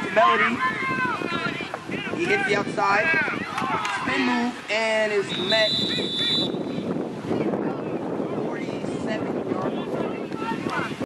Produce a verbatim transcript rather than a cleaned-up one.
to Melody. He hits the outside. Spin move and is met